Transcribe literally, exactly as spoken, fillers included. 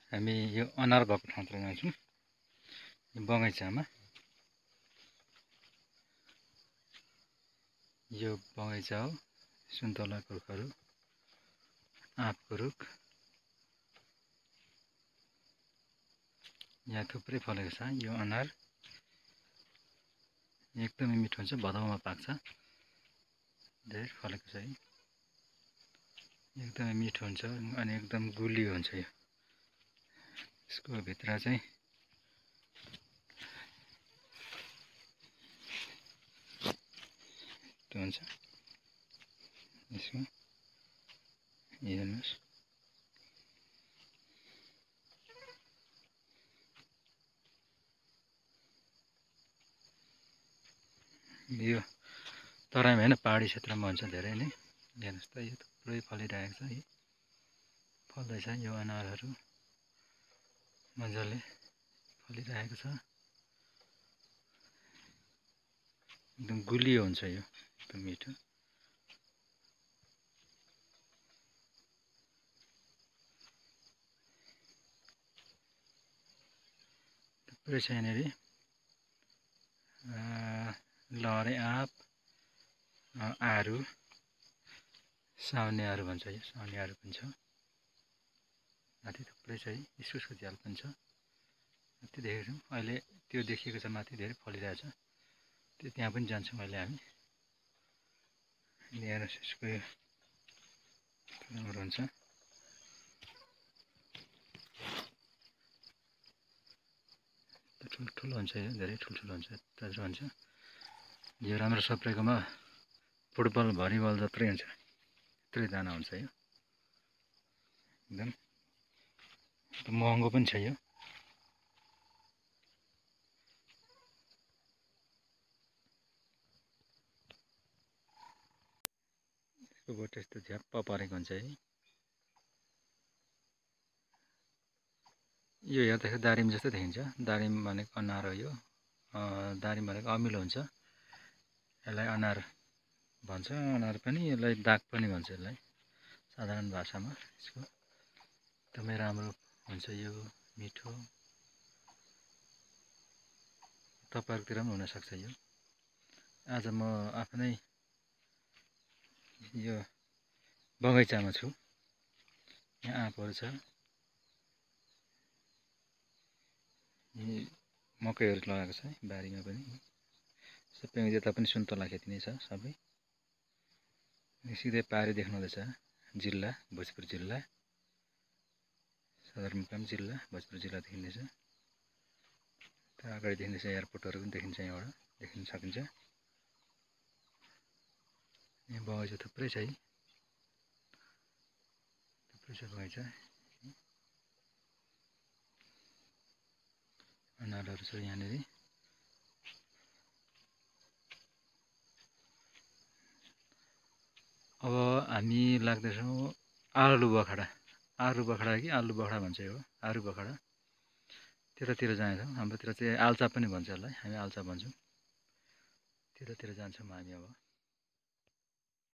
हामी यो अनार भएको ठाउँतिर जान्छौँ। यो बगैँचामा यो बगैँचा हो। सुन्तलाको रुखहरू, आँपको रुख, यहाँ थुप्रै फलेको छ। यो अनार एकदमै मिठो हुन्छ, भदौमा पाक्छ। धेरै फलेको छ, है एकदमै मिठो हुन्छ अनि एकदम गुलियो हुन्छ। यो यसको भित्र चाहिँ त्यो हुन्छ यसको हेर्नुहोस्। यो तराईमा होइन, पहाडी क्षेत्रमा हुन्छ धेरै नै। हेर्नुहोस् त, यो थुप्रै फलिरहेको छ। है फल्दैछ यो अनारहरू, मजाले फलिरहेको छ। एकदम गुलियो हुन्छ, यो एकदम मिठो। थुप्रै छ यहाँनिर। लहरे आँप, आरु, साउने आरु भन्छ, यो साउने आरु पनि छ। माथि थुप्रै छ, है इस्कुसको झ्याल पनि छ। माथि देखेको छौँ अहिले, त्यो देखिएको छ माथि, धेरै फलिरहेछ। त्यो त्यहाँ पनि जान्छौँ अहिले हामी। हेर्नुहोस् यसको यो राम्रो हुन्छ। ठुल्ठुलो हुन्छ, यो धेरै ठुल्ठुलो हुन्छ, ताजा हुन्छ। यो राम्रो सबैकोमा फुटबल भलिबल जत्रै हुन्छ, त्यत्रै दाना हुन्छ। यो एकदम महँगो पनि छ। यो यसको बोट यस्तो झ्याप्प परेको हुन्छ। है यो हेर्दाखेरि दारिम जस्तो देखिन्छ। दारिम भनेको अनार हो। यो दारिम भनेको अमिलो हुन्छ, यसलाई अनार भन्छ। अनार पनि, यसलाई दाग पनि भन्छ। यसलाई साधारण भाषामा यसको एकदमै राम्रो हुन्छ, यो मिठो। तपाईँहरूतिर पनि हुनसक्छ। यो आज म आफ्नै यो बगैँचामा छु। यहाँ आँपहरू छ, मकैहरू लगाएको छ बारीमा पनि। सबै यता पनि सुन्तला खेती नै छ सबै। सिधै पारि देख्नुहुँदैछ जिल्ला भोजपुर जिल्ला, सदरमुकाम जिल्ला भोजपुर जिल्ला देखिँदैछ। त्यहाँ अगाडि देखिँदैछ एयरपोर्टहरू पनि देखिन्छ, यहाँबाट देखिन सकिन्छ। यहाँ बगैँचा थुप्रै छ, है थुप्रै छ बगैँचा। अनारहरू छ यहाँनिर। अब हामी लाग्दैछौँ आलु बखडा। आरु बखडा कि आलु बखडा भन्छ, यो आरु बखडा। त्यतातिर जानेछौँ। हाम्रोतिर चाहिँ आल्चा पनि भन्छ यसलाई, हामी आल्चा भन्छौँ। त्यतातिर जान्छौँ हामी अब।